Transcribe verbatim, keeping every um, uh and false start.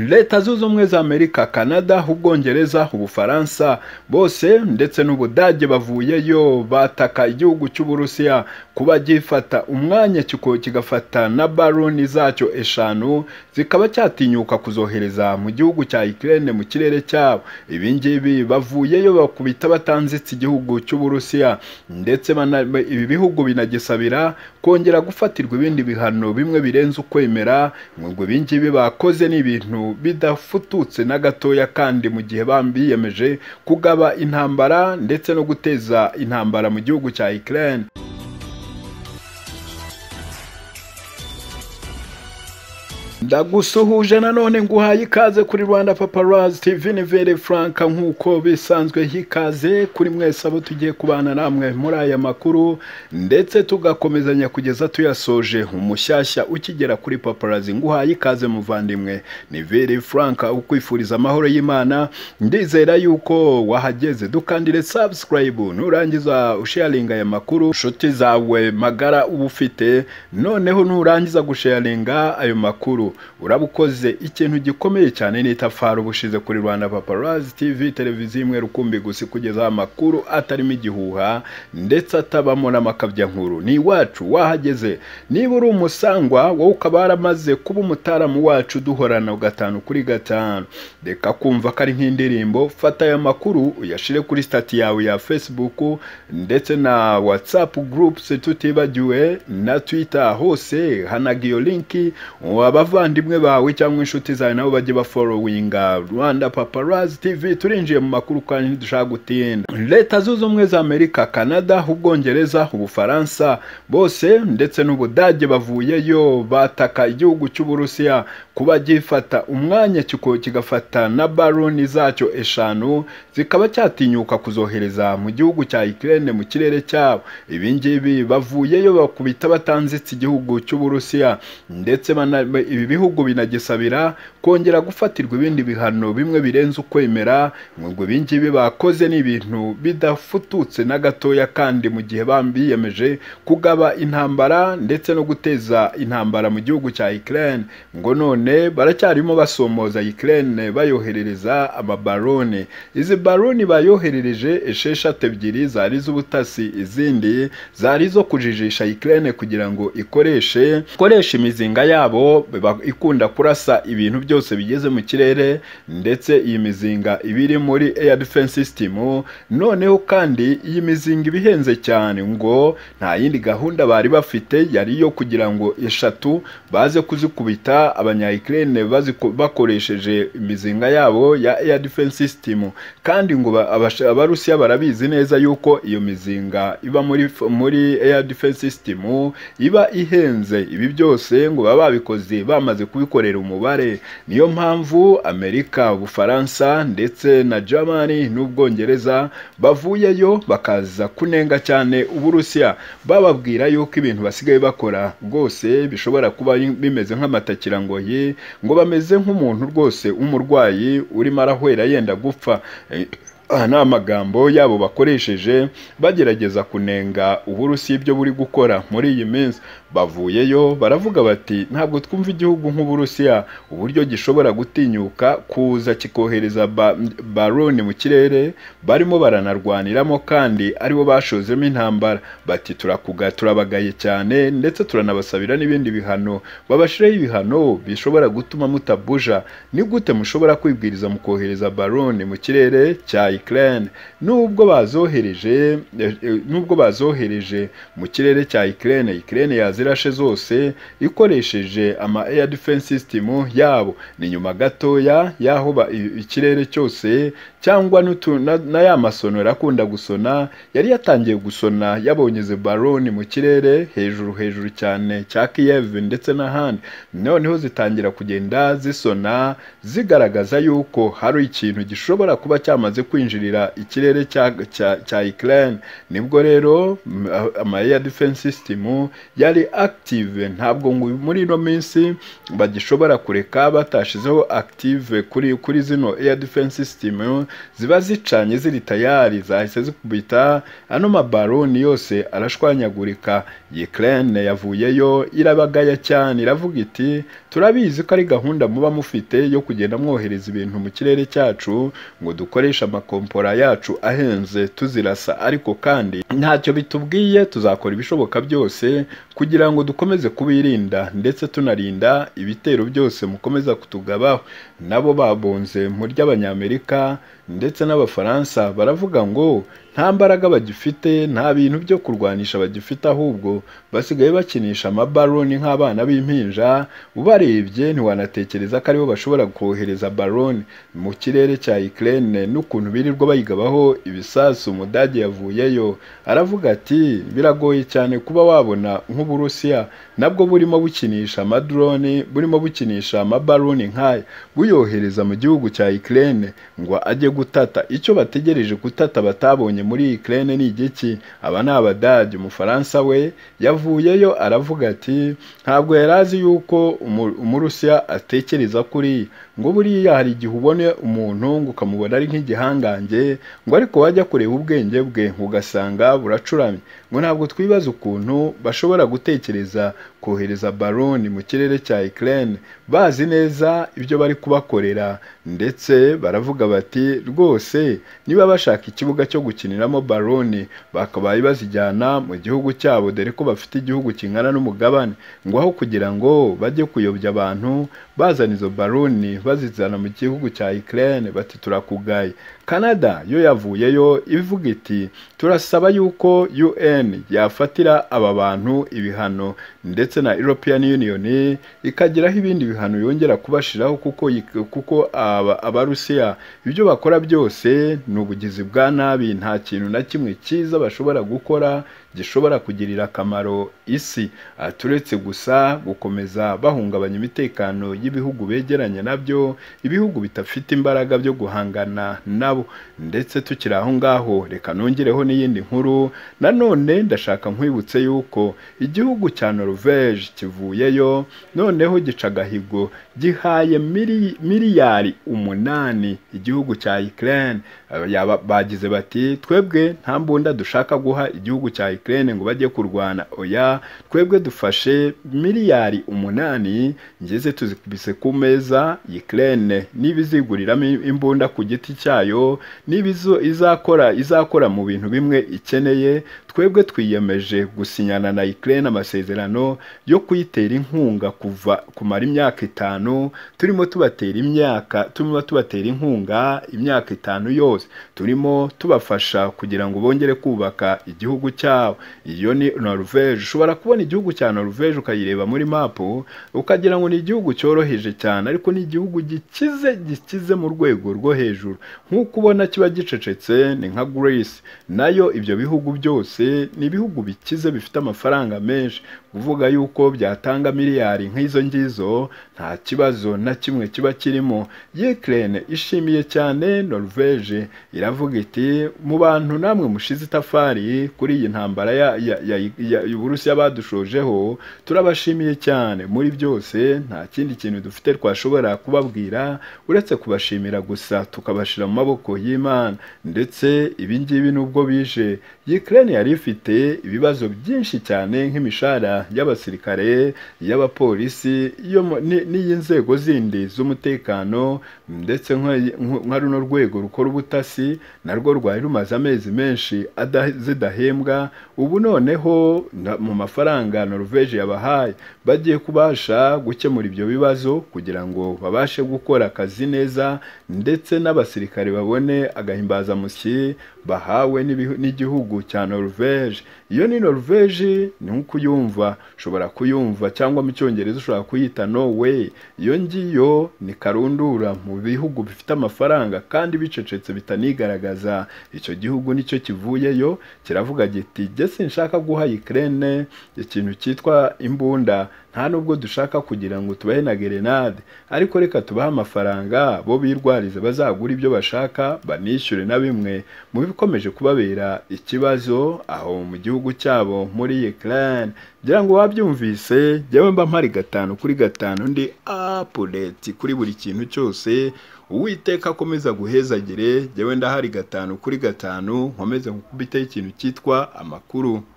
Leta zunze ubumwe za Amerika, Canada, Ubwongereza, Ubufaransa bose ndetse n'Ubudage bavuyeyo bataka igihugu cy'Uburusiya kuba gifata umwanya kiko kigafata na baloni zacyo eshanu zikaba cyatinyuka kuzohereza mu gihugu cya Ukraine mu kirere cyabo. Ibi ngibi bavuyeyo bakubita batanzitse igihugu cy'Uburusiya ndetse ibi bihugu binagisabira kongera gufatirwa ibindi bihano bimwe birenze ukwemera. Ngo ibi ngibi bakoze ni ibintu bidafututse na gatoya, kandi mu gihe bambiyemeje kugaba intambara ndetse no guteza intambara mu gihugu cya Ukraine. Ndagusuhuje nanone nguhaye ikaze kuri Rwanda Paparazzi T V. Ni Very Frank nkuko bisanzwe, hikaze kuri mwese abo tugiye kubana namwe muri aya makuru ndetse tugakomezanya kugeza tuyasoje umushyashya ukigera kuri Paparazzi. Nguhaye ikaze muvandimwe, ni Very Frank ukwifuriza amahoro y'Imana. Ndizera yuko wahageze, dukandire subscribe nurangiza usharinga aya makuru inshuti zawe magara uba ufite. Noneho nurangiza gusharinga ayo makuru urabukoze ikintu gikomeye cyane. N'itafari ubushize kuri Rwanda Paparazzi T V, televiziyo imwe rukumbi gusa kugeza amakuru atarimo igihuha ndetse atabamo n'amakabya nkuru. Ni wacu wahageze. Niba uri umusangwa wowe ukaba waramaze kuba umutaramu wacu duhorana gatanu kuri gatanu, reka kumva ko ari nk'indirimbo, fata aya makuru uyashire kuri stati yawe ya Facebook ndetse na WhatsApp groups tutibagiwe na Twitter. Hose hanagiyo linki abavandimwe bawe cyangwa inshuti zawe nabo bajye bafollowinga Rwanda Paparazzi T V. Turinjiye mu makuru kandi ntidushaka gutinda. Leta zunze ubumwe za Amerika, Canada, Ubwongereza, Ubufaransa bose ndetse n'Ubudage bavuyeyo bataka igihugu cy'Uburusiya kuba gifata umwanya kiko kigafata na baloni zacyo eshanu zikaba cyatinyuka kuzohereza mu gihugu cya Ukraine mu kirere cyabo. Ibi ngibi bavuyeyo bakubita batanzitse igihugu cy'Uburusiya ndetse ibi bihugu binagisabira kongera gufatirwa ibindi bihano bimwe birenze ukwemera. Ngo ibi ngibi bakoze ni ibintu bidafututse na gatoya, kandi mu gihe bambiyemeje kugaba intambara ndetse no guteza intambara mu gihugu cya Ukraine. Ngo none baracyarimo basomoza Ukraine bayoherereza amabaloni. Izi baloni bayoherereje esheshatu, ebyiri zari z'ubutasi, izindi zari zo kujijisha Ukraine kugira ngo ikoreshe ikoreshe imizinga yabo ikunda kurasa ibintu byose bigeze mu kirere, ndetse iyi mizinga ibiri muri air defense system. Noneho kandi iyi mizinga ibihenze cyane, ngo nta yindi gahunda bari bafite yari yo kugira ngo eshatu baze kuzikubita abanya Ukraine bakoresheje imizinga yabo ya air defense system. Kandi ngo abarusiya barabizi neza yuko iyo mizinga iba muri muri air defense system iba ihenze. Ibi byose ngo baba babikoze bamaze kubikorera umubare. Niyo mpamvu Amerika, Ubufaransa ndetse na Germany n'Ubwongereza bavuyeyo bakaza kunenga cyane Uburusiya, bababwira yuko ibintu basigaye bakora rwose bishobora kuba bimeze nk'amatakira ngo ye ngo bameze nk'umuntu rwose umurwayi urimo arahwera yenda gupfa. Aha ni amagambo yabo bakoresheje bagerageza kunenga Uburusiya ibyo buri gukora muri iyi minsi. Bavuyeyo baravuga bati ntabwo twumva igihugu nk'Uburusiya uburyo gishobora gutinyuka kuza kikohereza baloni mu kirere barimo baranarwaniramo, kandi aribo bashozemo intambara. Bati turakuga turabagaye cyane ndetse turanabasabira n'ibindi bihano, babashireho ibihano bishobora gutuma mutabuja. Ni gute mushobora kwibwiriza mu kohereza baloni mu kirere cya Ukraine nubwo bazohereje nubwo bazohereje mu kirere cya Ukraine? Ukraine yazirashe zose ikoresheje ama air defense system yabo. Ni nyuma gatoya yaho ikirere cyose cyangwa na, na ya masonera akunda gusona yari yatangiye gusona yabonye ze baloni mu kirere hejuru hejuru cyane cya Kiev ndetse n'ahandi. Noneho zitangira kugenda zisona zigaragaza yuko hari ikintu gishobora kuba cyamaze kwinjirira ikirere cya cya, cya Ukraine. Nibwo rero ama air defense system yari active. Ntabwo ngo muri ino minsi bagishobora kureka batashizeho active kuri kuri zino air defense system ziba zicanye ziri tayari zahise zikubita ano mabaroni yose arashwanyagurika. Ukraine yavuyeyo irabagaya cyane iravuga iti turabizi ko ari gahunda muba mufite yo kugenda mwohereza ibintu mu kirere cyacu ngo dukoresha amakompora yacu ahenze tuzirasa, ariko kandi ntacyo bitubwiye, tuzakora ibishoboka byose kugira ngo dukomeze kubirinda ndetse tunarinda ibitero byose mukomeza kutugabaho. Nabo babonze mu ry'Abanyamerika ndetse n'Abafaransa baravuga ngo nta mbaraga bagifite, nta bintu byo kurwanisha bagifite, ahubwo basigaye bakinisha amabaroni nk'abana b'impinja. Ubarebye ntiwanatekereza ko aribo bashobora kohereza baroni mu kirere cya Ukraine n'ukuntu birirwa bayigabaho ibisasu. Umudage yavuyeyo aravuga ati biragoye cyane kuba wabona nk'Uburusiya nabwo burimo bukinisha amadrone, burimo bukinisha amabaroni nk'aya buyohereza mu gihugu cya Ukraine ngo ajye gutata. Icyo bategereje gutata batabonye muri Ukraine ni igiki? Aba ni Abadage. Umufaransa we yavuyeyo aravuga ati ntabwo yarazi yuko Umurusiya atekereza kuri ngo buriya hari igihe ubone umuntu ngo ukamubona ari nk'igihangange, ngo ariko wajya kureba ubwenge bwe ugasanga buracuramye. Ngo ntabwo twibaza ukuntu bashobora gutekereza kohereza baroni mu kirere cya Ukraine bazi neza ibyo bari kubakorera, ndetse baravuga bati rwose niba bashaka ikibuga cyo gukiniramo baroni bakabaye bazijyana mu gihugu cyabo, dore ko bafite igihugu kingana n'umugabane, ngo aho kugira ngo bajye kuyobya abantu bazana izo baroni bazizana mu gihugu cya Ukraine. Bati turakugaye. Canada yo yavuyeyo ivuga iti turasaba yuko U N yafatira aba bantu ibihano, ndetse na European Union ikagiraho ibindi bihano yongera kubashiraho, kuko kuko Abarusiya ibyo bakora byose ni ubugizi bwa nabi. Nta kintu na kimwe cyiza bashobora gukora gishobora kugirira akamaro isi, turetse gusa gukomeza bahungabanya imitekano y'ibihugu begeranye nabyo, ibihugu bitafite imbaraga byo guhangana nabo. Ndetse tukiri aho ngaho reka nongereho n'iyindi nkuru nanone. Ndashaka nkwibutse yuko igihugu cya Norvege kivuyeyo noneho gica agahigo gihaye mili, miliyari umunani igihugu cya Ukraine. Bagize bati twebwe nta mbunda dushaka guha igihugu cya Ukraine ngo bajye kurwana, oya twebwe dufashe miliyari umunani ngeze tuzikubise ku meza. Ukraine niba iziguriramo imbunda ku giti cyayo, niba izakora izakora mu bintu bimwe ikeneye, twebwe twiyemeje gusinyana na Ukraine amasezerano yo kuyitera inkunga kuva kumara imyaka itanu. Turimo tubatera imyaka turimo tubatera inkunga imyaka itanu yose, turimo tubafasha kugira ngo bongere kubaka igihugu cyabo. Iyo ni Norvege. Ushobora kubona igihugu cya Norvege ukayireba muri mapu ukagira ngo ni igihugu cyoroheje cyane, ariko ni igihugu gikize gikize mu rwego rwo hejuru. Nk'uko ubona kiba gicecetse ni nka Greece, nayo ibyo bihugu byose ni ibihugu bikize bifite amafaranga menshi. Kuvuga yuko byatanga miliyari nk'izo ngizo nta kibazo na kimwe kiba kirimo. Ukraine ishimiye cyane Norvege, iravuga iti mu bantu namwe mushize itafari kuri iyi ntambara ya ya Uburusiya badushojeho, turabashimiye cyane. Muri byose nta kindi kintu dufite twashobora kubabwira uretse kubashimira gusa, tukabashira mu maboko y'Imana. Ndetse ibi ngibi nubwo bije, Ukraine yari ifite ibibazo byinshi cyane nk'imishahara y'abasirikare, y'abapolisi, n'iy'inzego zindi z'umutekano, ndetse nka runo rwego rukora ubutasi narwo rwari rumaze amezi menshi zidahembwa. Ubu noneho mu mafaranga Norvege yabahaye bagiye kubasha gukemura ibyo bibazo kugira ngo babashe gukora akazi neza, ndetse n'abasirikare babone agahimbazamusyi bahawe n'igihugu cya Norvege. Iyo ni Norvege ni nko uyumva, ushobora kuyumva cyangwa mu cyongereza ushobora kuyita Norway. Iyo ngiyo ni karundura mu bihugu bifite amafaranga kandi bicecetse bitanigaragaza. Icyo gihugu nicyo kivuyeyo kiravuga giti jye sinshaka guha Ukraine ikintu cyitwa imbunda, nta nubwo dushaka kugira ngo tubahe na gerenade, ariko reka tubahe amafaranga bo birwarize bazagura ibyo bashaka banishyure na bimwe mu bikomeje kubabera ikibazo aho mu gihugu cyabo muri Ukraine. Ngira ngo wabyumvise, jyewe mba mpari gatanu kuri gatanu ndi update kuri buri kintu cyose. Uwiteka akomeza guhezagire, jyewe ndahari gatanu kuri gatanu, nkomeze nkubiteho ikintu cyitwa amakuru.